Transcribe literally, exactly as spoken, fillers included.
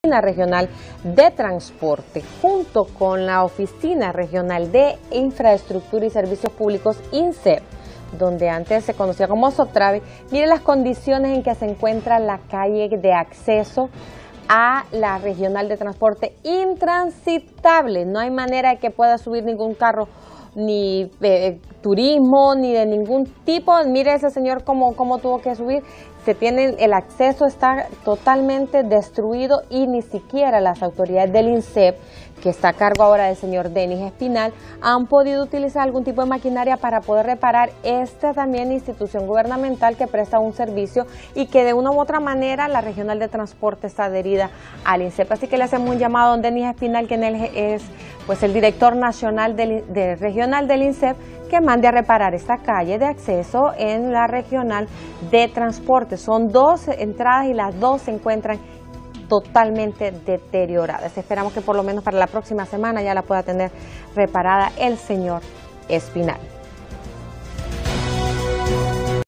Regional de Transporte, junto con la Oficina Regional de Infraestructura y Servicios Públicos, INSEP, donde antes se conocía como Sotrave. Mire las condiciones en que se encuentra la calle de acceso a la Regional de Transporte, intransitable. No hay manera de que pueda subir ningún carro, ni eh, turismo, ni de ningún tipo. Mire ese señor cómo, cómo tuvo que subir. Se tiene, el acceso está totalmente destruido y ni siquiera las autoridades del INSEP, que está a cargo ahora del señor Denis Espinal, han podido utilizar algún tipo de maquinaria para poder reparar esta también institución gubernamental que presta un servicio y que de una u otra manera la Regional de Transporte está adherida al INSEP. Así que le hacemos un llamado a don Denis Espinal, quien él es pues el director nacional del, de, regional del INSEP, que mande a reparar esta calle de acceso en la Regional de Transporte. Son dos entradas y las dos se encuentran totalmente deterioradas. Esperamos que por lo menos para la próxima semana ya la pueda tener reparada el señor Espinal.